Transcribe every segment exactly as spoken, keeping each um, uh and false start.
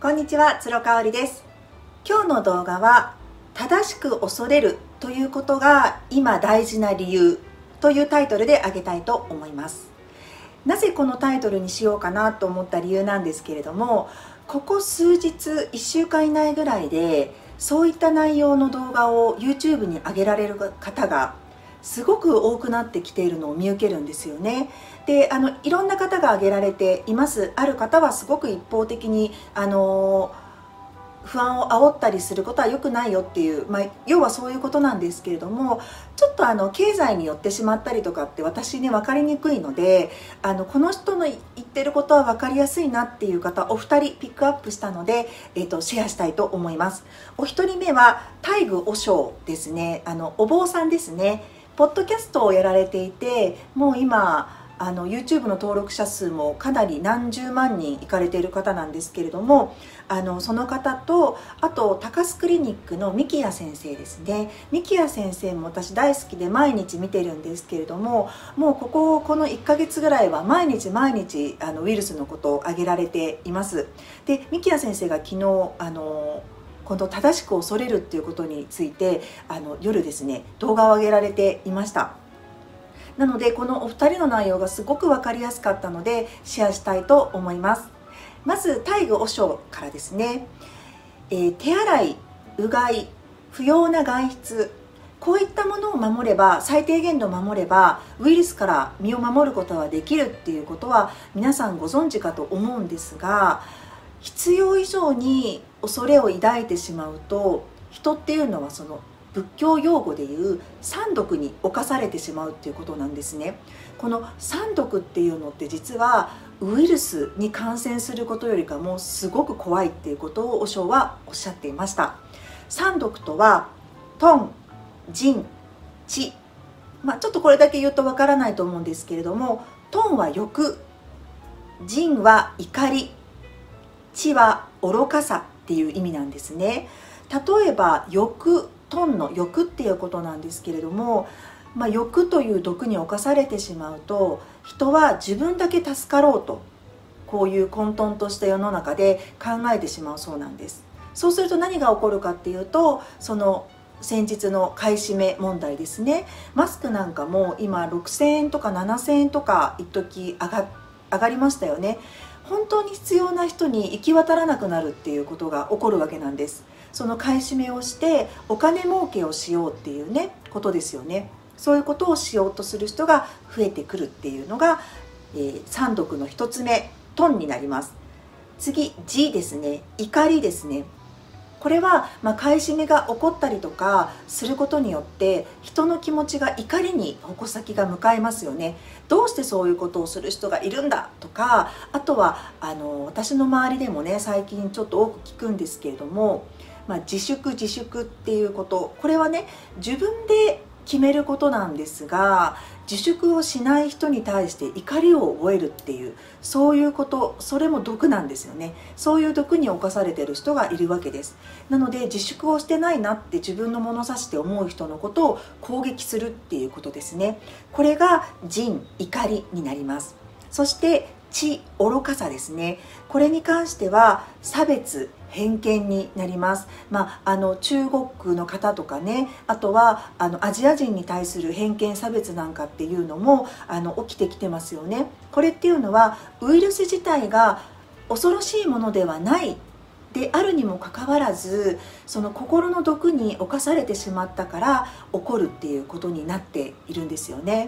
こんにちは、つろかおりです。今日の動画は正しく恐れるということが今大事な理由というタイトルで挙げたいと思います。なぜこのタイトルにしようかなと思った理由なんですけれども、ここ数日いっしゅうかん以内ぐらいでそういった内容の動画を YouTube に上げられる方がすごく多くなってきているのを見受けるんですよね。で、あのいろんな方が挙げられています。ある方はすごく一方的にあの不安を煽ったりすることは良くないよっていう、まあ、要はそういうことなんですけれども、ちょっとあの経済に寄ってしまったりとかって私に分かりにくいので、あのこの人の言ってることは分かりやすいなっていう方お二人ピックアップしたので、えー、とシェアしたいと思います。お一人目は大愚和尚ですね。あのお坊さんですね。ポッドキャストをやられていて、もう今あの YouTube の登録者数もかなり何十万人いかれている方なんですけれども、あのその方と、あと高須クリニックの三木谷先生ですね。三木谷先生も私大好きで毎日見てるんですけれども、もうこここのいっかげつぐらいは毎日毎日あのウイルスのことを挙げられています。で、三木谷先生が昨日あのこの正しく恐れるっていうことについてあの夜ですね動画を上げられていました。なのでこのお二人の内容がすごく分かりやすかったのでシェアしたいと思います。まず大愚和尚からですね、えー、手洗い、うがい、不要な外出、こういったものを守れば、最低限度守ればウイルスから身を守ることはできるっていうことは皆さんご存知かと思うんですが、必要以上に恐れを抱いてしまうと、人っていうのはその仏教用語でいう三毒に侵されてしまうっていうことなんですね。この三毒っていうのって実はウイルスに感染することよりかもすごく怖いっていうことを和尚はおっしゃっていました。三毒とは頓、仁、智、まあ、ちょっとこれだけ言うとわからないと思うんですけれども、頓は欲、仁は怒り、智は愚かさっていう意味なんですね。例えば欲、頓の欲っていうことなんですけれども、まあ、欲という毒に侵されてしまうと、人は自分だけ助かろうと、こういう混沌とした世の中で考えてしまうそうなんです。そうすると何が起こるかっていうと、その先日の買い占め問題ですね。マスクなんかも今ろくせんえんとかななせんえんとか一時上が上がりましたよね。本当に必要な人に行き渡らなくなるっていうことが起こるわけなんです。その買い占めをしてお金儲けをしようっていうねことですよね。そういうことをしようとする人が増えてくるっていうのが、えー、三毒の一つ目、頓になります。次、慈ですね。怒りですね。これは、まあ、買い占めが起こったりとかすることによって人の気持ちが怒りに矛先が向かいますよね。どうしてそういうことをする人がいるんだとか、あとはあの私の周りでもね最近ちょっと多く聞くんですけれども、まあ、自粛自粛っていうこと、これはね自分で決めることなんですが、自粛をしない人に対して怒りを覚えるっていう、そういうこと、それも毒なんですよね。そういう毒に侵されている人がいるわけです。なので自粛をしてないなって自分の物差しで思う人のことを攻撃するっていうことですね。これが仁、怒りになります。そして智、愚かさですね。これに関しては差別、偏見になります。まあ、あの中国の方とかね、あとはあのアジア人に対する偏見差別なんかっていうのもあの起きてきてますよね。これっていうのはウイルス自体が恐ろしいものではないであるにもかかわらず、その心の毒に侵されてしまったから起こるっていうことになっているんですよね。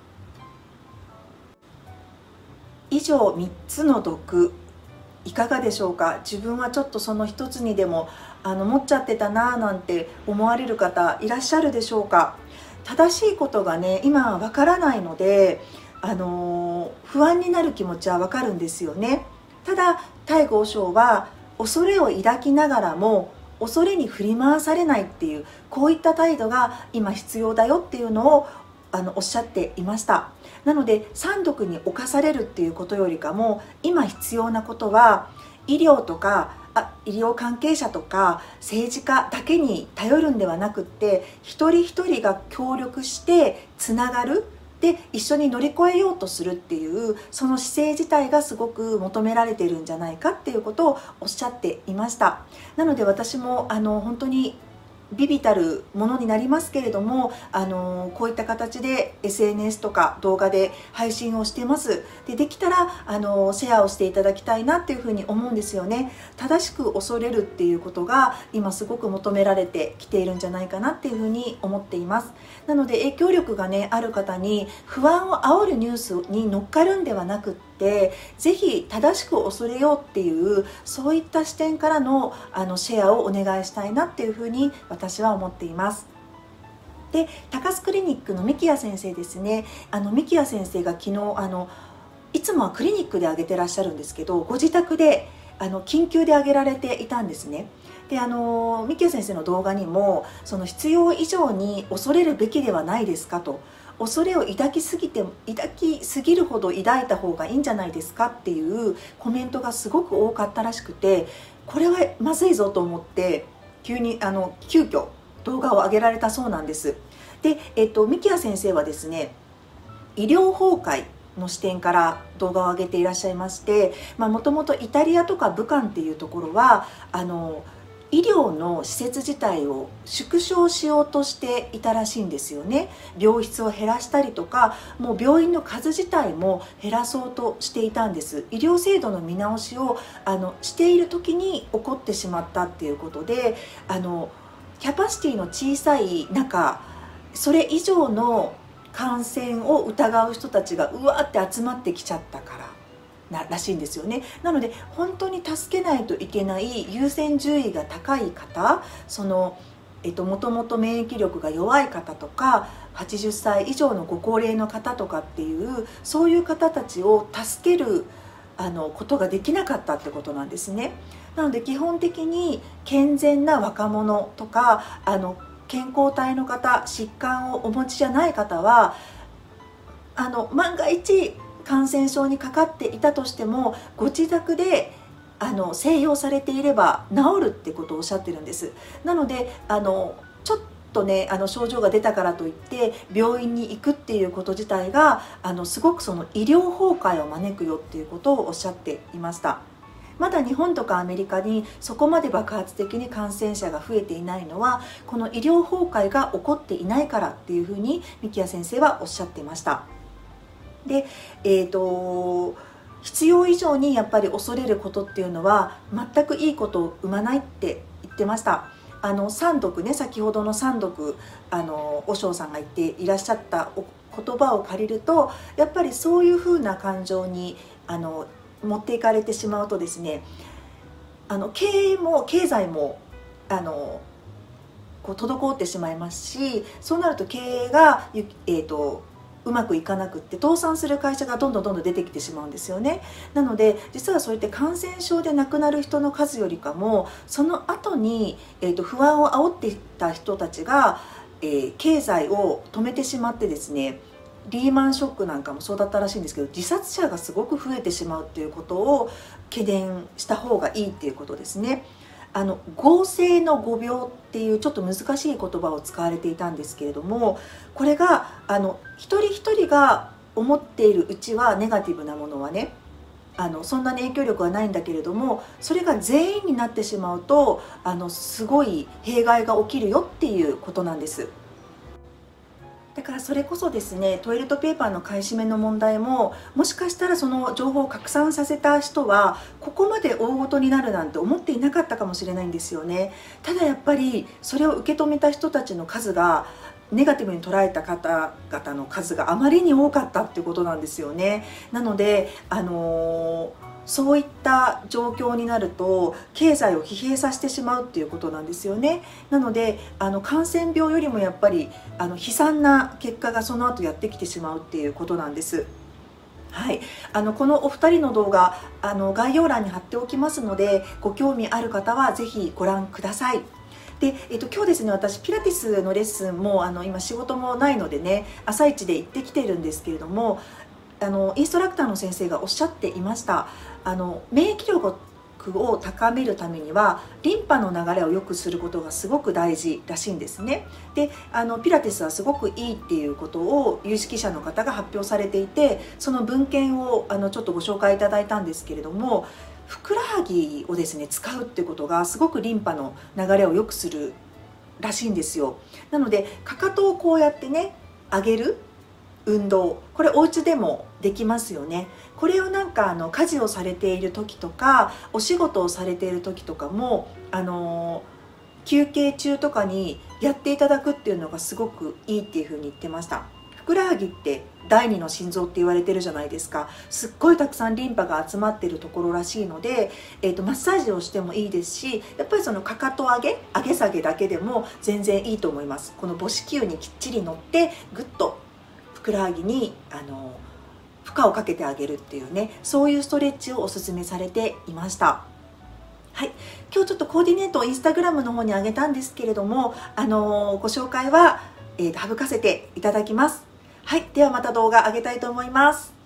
以上みっつの毒いかがでしょうか。自分はちょっとその一つにでもあの持っちゃってたなぁなんて思われる方いらっしゃるでしょうか。正しいことがね今はわからないので、あのー、不安になる気持ちはわかるんですよね。ただ大愚和尚は恐れを抱きながらも恐れに振り回されないっていう、こういった態度が今必要だよっていうのをあのおっしゃっていました。なので三毒に侵されるっていうことよりかも今必要なことは医療とかあ医療関係者とか政治家だけに頼るんではなくって、一人一人が協力してつながる、 で一緒に乗り越えようとするっていうその姿勢自体がすごく求められているんじゃないかっていうことをおっしゃっていました。なので私もあの本当に微々たるものになりますけれども、あのこういった形で エスエヌエス とか動画で配信をしてます。でできたらあのシェアをしていただきたいなっていうふうに思うんですよね。正しく恐れるっていうことが今すごく求められてきているんじゃないかなっていうふうに思っています。なので影響力がねある方に不安を煽るニュースに乗っかるんではなくって、ぜひ正しく恐れようっていうそういった視点からのあのシェアをお願いしたいなっていうふうに私は思っています。で高須クリニックの三木谷先生ですね。あの三木谷先生が昨日あのいつもはクリニックで挙げてらっしゃるんですけど、ご自宅であの緊急で挙げられていたんですね。であの三木谷先生の動画にもその必要以上に恐れるべきではないですかと、恐れを抱きすぎて抱きすぎるほど抱いた方がいいんじゃないですかっていうコメントがすごく多かったらしくて、これはまずいぞと思って急にあの急遽動画を上げられたそうなんです。で、えっと、三木谷先生はですね、医療崩壊の視点から動画を上げていらっしゃいまして、もともとイタリアとか武漢っていうところはあの医療の施設自体を縮小しようとしていたらしいんですよね。病室を減らしたりとか、もう病院の数自体も減らそうとしていたんです。医療制度の見直しをあのしている時に起こってしまったっていうことで、あのキャパシティの小さい中、それ以上の感染を疑う人たちがうわーって集まってきちゃったからならしいんですよね。なので本当に助けないといけない優先順位が高い方、そのえっともともと免疫力が弱い方とかはちじゅっさい以上のご高齢の方とかっていうそういう方たちを助けるあのことができなかったってことなんですね。なので基本的に健全な若者とかあの健康体の方、疾患をお持ちじゃない方はあの万が一感染症にかかっていたとしてもご自宅であの静養されていれば治るってことをおっしゃってるんです。なのであのちょっとねあの症状が出たからといって病院に行くっていうこと自体があのすごくその医療崩壊を招くよっていうことをおっしゃっていました。まだ日本とかアメリカにそこまで爆発的に感染者が増えていないのはこの医療崩壊が起こっていないからっていうふうに三木谷先生はおっしゃっていました。で、えーと、必要以上にやっぱり恐れることっていうのは全くいいことを生まないって言ってました。あの三毒ね、先ほどの三毒あの和尚さんが言っていらっしゃった言葉を借りると、やっぱりそういうふうな感情にあの持っていかれてしまうとですね、あの経営も経済もあのこう滞ってしまいますし、そうなると経営が、えーとうまくいかなくって倒産する会社がどんどんどんどん出てきてしまうんですよね。なので実はそういって感染症で亡くなる人の数よりかもその後に、えーと不安を煽っていた人たちが、えー、経済を止めてしまってですね、リーマンショックなんかもそうだったらしいんですけど、自殺者がすごく増えてしまうっていうことを懸念した方がいいっていうことですね。あの合成の誤病っていうちょっと難しい言葉を使われていたんですけれども、これがあの一人一人が思っているうちはネガティブなものはねあのそんなに影響力はないんだけれども、それが全員になってしまうとあのすごい弊害が起きるよっていうことなんです。だからそれこそですね、トイレットペーパーの買い占めの問題ももしかしたらその情報を拡散させた人はここまで大ごとになるなんて思っていなかったかもしれないんですよね。ただやっぱりそれを受け止めた人たちの数がネガティブに捉えた方々の数があまりに多かったっていうことなんですよね。なのであのーそういった状況になると経済を疲弊させてしまうっていうことなんですよね。なのであの感染病よりもやっぱりあの悲惨な結果がその後やってきてしまうっていうことなんです。はい、あのこのお二人の動画あの概要欄に貼っておきますので、ご興味ある方はぜひご覧ください。で、えっと、今日ですね、私ピラティスのレッスンもあの今仕事もないのでね朝一で行ってきてるんですけれども、あのインストラクターの先生がおっしゃっていました。あの免疫力力を高めるためにはリンパの流れを良くすることがすごく大事らしいんですね。であのピラティスはすごくいいっていうことを有識者の方が発表されていて、その文献をあのちょっとご紹介いただいたんですけれども、ふくらはぎをですね使うってことがすごくリンパの流れを良くするらしいんですよ。なのでかかとをこうやってね上げる運動、これお家でもできますよね。これをなんかあの家事をされている時とかお仕事をされている時とかもあの休憩中とかにやっていただくっていうのがすごくいいっていうふうに言ってました。ふくらはぎって第二の心臓って言われてるじゃないですか。すっごいたくさんリンパが集まってるところらしいので、えーと、マッサージをしてもいいですし、やっぱりそのかかと上げ上げ下げだけでも全然いいと思います。この母子球にきっちり乗ってぐっとふくらはぎにあの負荷をかけてあげるっていうね、そういうストレッチをおすすめされていました。はい、今日ちょっとコーディネートをインスタグラムの方に上げたんですけれども、あのご紹介は、えー、省かせていただきます。はい、ではまた動画上げたいと思います。